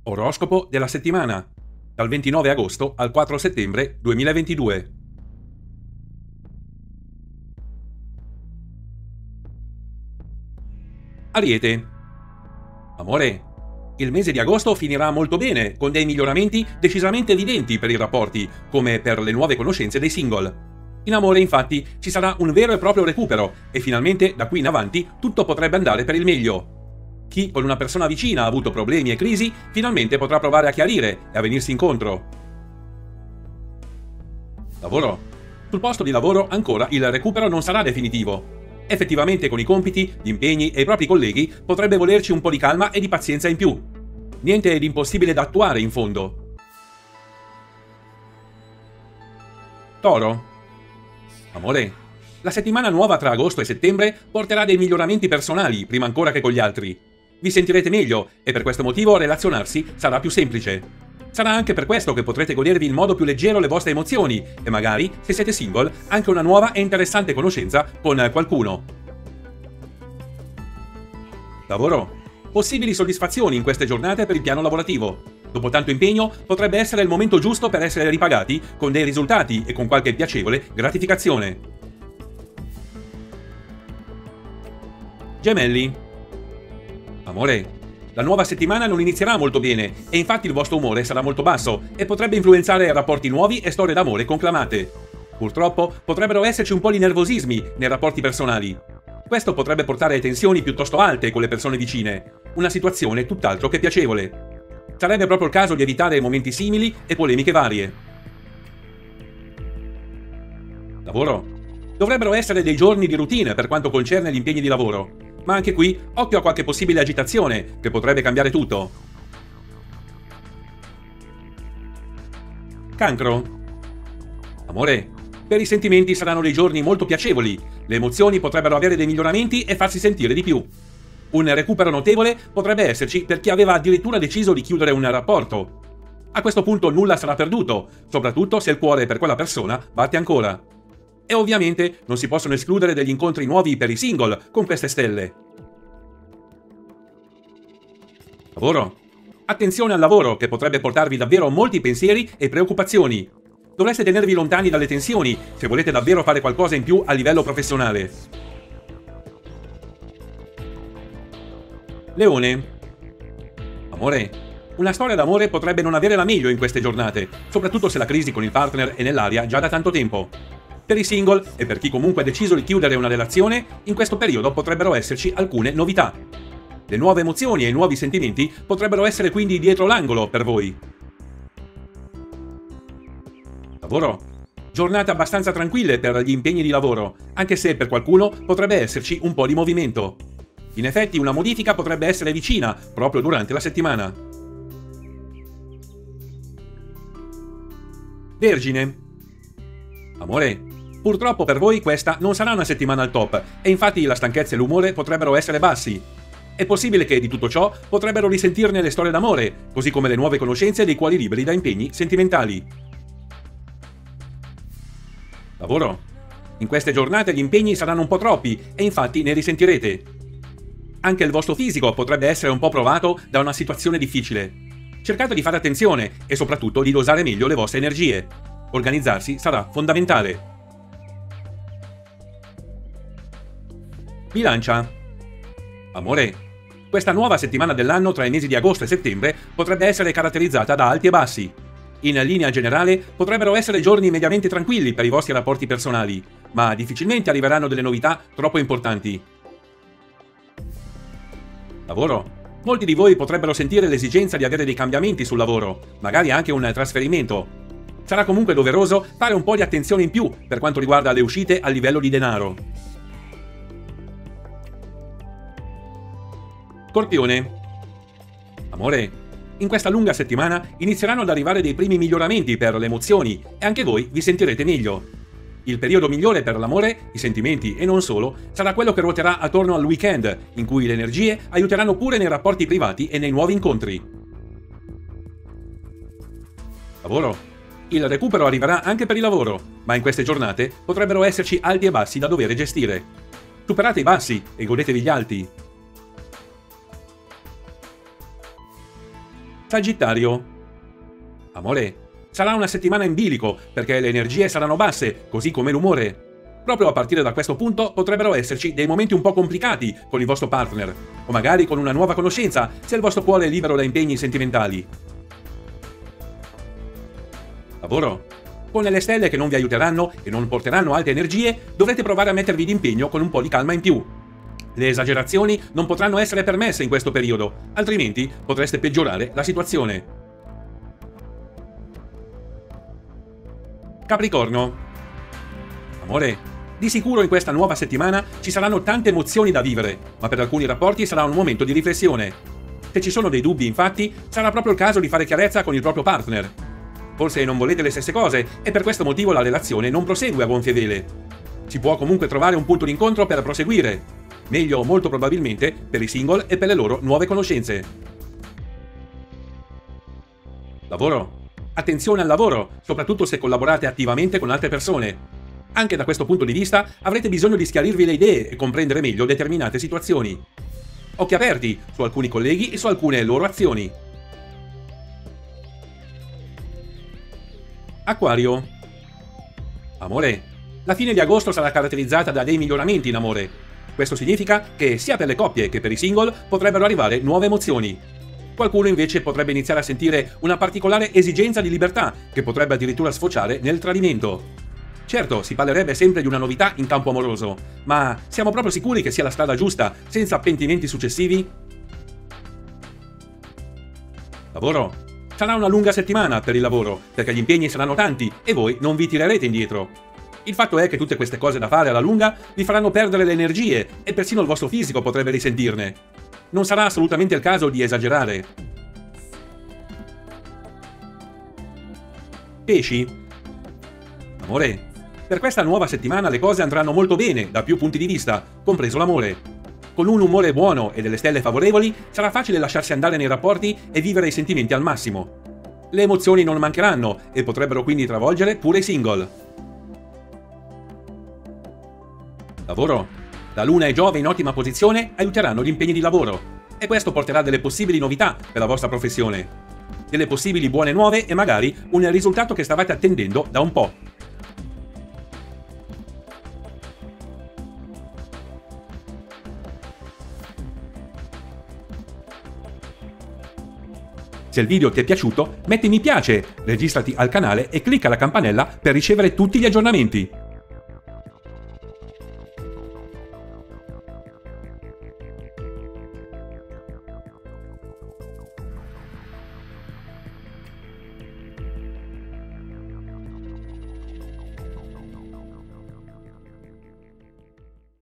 Oroscopo della settimana, dal 29 agosto al 4 settembre 2022. Ariete. Amore. Il mese di agosto finirà molto bene, con dei miglioramenti decisamente evidenti per i rapporti, come per le nuove conoscenze dei single. In amore, infatti, ci sarà un vero e proprio recupero e finalmente, da qui in avanti, tutto potrebbe andare per il meglio. Chi con una persona vicina ha avuto problemi e crisi, finalmente potrà provare a chiarire e a venirsi incontro. Lavoro. Sul posto di lavoro ancora il recupero non sarà definitivo. Effettivamente con i compiti, gli impegni e i propri colleghi potrebbe volerci un po' di calma e di pazienza in più. Niente di impossibile da attuare in fondo. Toro. Amore. La settimana nuova tra agosto e settembre porterà dei miglioramenti personali prima ancora che con gli altri. Vi sentirete meglio e per questo motivo relazionarsi sarà più semplice. Sarà anche per questo che potrete godervi in modo più leggero le vostre emozioni e magari, se siete single, anche una nuova e interessante conoscenza con qualcuno. Lavoro. Possibili soddisfazioni in queste giornate per il piano lavorativo. Dopo tanto impegno, potrebbe essere il momento giusto per essere ripagati con dei risultati e con qualche piacevole gratificazione. Gemelli. Amore. La nuova settimana non inizierà molto bene e infatti il vostro umore sarà molto basso e potrebbe influenzare rapporti nuovi e storie d'amore conclamate. Purtroppo potrebbero esserci un po' di nervosismi nei rapporti personali. Questo potrebbe portare a tensioni piuttosto alte con le persone vicine, una situazione tutt'altro che piacevole. Sarebbe proprio il caso di evitare momenti simili e polemiche varie. Lavoro. Dovrebbero essere dei giorni di routine per quanto concerne gli impegni di lavoro. Ma anche qui, occhio a qualche possibile agitazione, che potrebbe cambiare tutto. Cancro. Amore. Per i sentimenti saranno dei giorni molto piacevoli, le emozioni potrebbero avere dei miglioramenti e farsi sentire di più. Un recupero notevole potrebbe esserci per chi aveva addirittura deciso di chiudere un rapporto. A questo punto nulla sarà perduto, soprattutto se il cuore per quella persona batte ancora. E ovviamente non si possono escludere degli incontri nuovi per i single con queste stelle. Lavoro. Attenzione al lavoro che potrebbe portarvi davvero molti pensieri e preoccupazioni. Dovreste tenervi lontani dalle tensioni se volete davvero fare qualcosa in più a livello professionale. Leone. Amore. Una storia d'amore potrebbe non avere la meglio in queste giornate, soprattutto se la crisi con il partner è nell'aria già da tanto tempo. Per i single, e per chi comunque ha deciso di chiudere una relazione, in questo periodo potrebbero esserci alcune novità. Le nuove emozioni e i nuovi sentimenti potrebbero essere quindi dietro l'angolo per voi. Lavoro. Giornate abbastanza tranquille per gli impegni di lavoro, anche se per qualcuno potrebbe esserci un po' di movimento. In effetti una modifica potrebbe essere vicina proprio durante la settimana. Vergine. Amore. Purtroppo per voi questa non sarà una settimana al top e infatti la stanchezza e l'umore potrebbero essere bassi. È possibile che di tutto ciò potrebbero risentirne le storie d'amore, così come le nuove conoscenze dei cuori liberi da impegni sentimentali. Lavoro. In queste giornate gli impegni saranno un po' troppi e infatti ne risentirete. Anche il vostro fisico potrebbe essere un po' provato da una situazione difficile. Cercate di fare attenzione e soprattutto di dosare meglio le vostre energie. Organizzarsi sarà fondamentale. Bilancia. Amore. Questa nuova settimana dell'anno tra i mesi di agosto e settembre potrebbe essere caratterizzata da alti e bassi. In linea generale potrebbero essere giorni mediamente tranquilli per i vostri rapporti personali, ma difficilmente arriveranno delle novità troppo importanti. Lavoro. Molti di voi potrebbero sentire l'esigenza di avere dei cambiamenti sul lavoro, magari anche un trasferimento. Sarà comunque doveroso fare un po' di attenzione in più per quanto riguarda le uscite a livello di denaro. Scorpione. Amore. In questa lunga settimana inizieranno ad arrivare dei primi miglioramenti per le emozioni e anche voi vi sentirete meglio. Il periodo migliore per l'amore, i sentimenti e non solo sarà quello che ruoterà attorno al weekend, in cui le energie aiuteranno pure nei rapporti privati e nei nuovi incontri. Lavoro. Il recupero arriverà anche per il lavoro, ma in queste giornate potrebbero esserci alti e bassi da dover gestire. Superate i bassi e godetevi gli alti. Sagittario. Amore, sarà una settimana in bilico perché le energie saranno basse, così come l'umore. Proprio a partire da questo punto potrebbero esserci dei momenti un po' complicati con il vostro partner, o magari con una nuova conoscenza se il vostro cuore è libero da impegni sentimentali. Lavoro. Con le stelle che non vi aiuteranno e non porteranno alte energie, dovrete provare a mettervi d'impegno con un po' di calma in più. Le esagerazioni non potranno essere permesse in questo periodo, altrimenti potreste peggiorare la situazione. Capricorno. Amore, di sicuro in questa nuova settimana ci saranno tante emozioni da vivere, ma per alcuni rapporti sarà un momento di riflessione. Se ci sono dei dubbi, infatti, sarà proprio il caso di fare chiarezza con il proprio partner. Forse non volete le stesse cose e per questo motivo la relazione non prosegue a gonfie vele. Si può comunque trovare un punto d'incontro per proseguire. Meglio molto probabilmente per i single e per le loro nuove conoscenze. Lavoro. Attenzione al lavoro, soprattutto se collaborate attivamente con altre persone. Anche da questo punto di vista avrete bisogno di schiarirvi le idee e comprendere meglio determinate situazioni. Occhi aperti su alcuni colleghi e su alcune loro azioni. Acquario. Amore, la fine di agosto sarà caratterizzata da dei miglioramenti in amore. Questo significa che sia per le coppie che per i single potrebbero arrivare nuove emozioni. Qualcuno invece potrebbe iniziare a sentire una particolare esigenza di libertà che potrebbe addirittura sfociare nel tradimento. Certo, si parlerebbe sempre di una novità in campo amoroso, ma siamo proprio sicuri che sia la strada giusta, senza pentimenti successivi? Lavoro. Sarà una lunga settimana per il lavoro, perché gli impegni saranno tanti e voi non vi tirerete indietro. Il fatto è che tutte queste cose da fare alla lunga vi faranno perdere le energie e persino il vostro fisico potrebbe risentirne. Non sarà assolutamente il caso di esagerare. Pesci. Amore, per questa nuova settimana le cose andranno molto bene da più punti di vista, compreso l'amore. Con un umore buono e delle stelle favorevoli sarà facile lasciarsi andare nei rapporti e vivere i sentimenti al massimo. Le emozioni non mancheranno e potrebbero quindi travolgere pure i single. Lavoro. La Luna e Giove in ottima posizione aiuteranno gli impegni di lavoro e questo porterà delle possibili novità per la vostra professione. Delle possibili buone nuove e magari un risultato che stavate attendendo da un po'. Se il video ti è piaciuto, metti mi piace, registrati al canale e clicca la campanella per ricevere tutti gli aggiornamenti.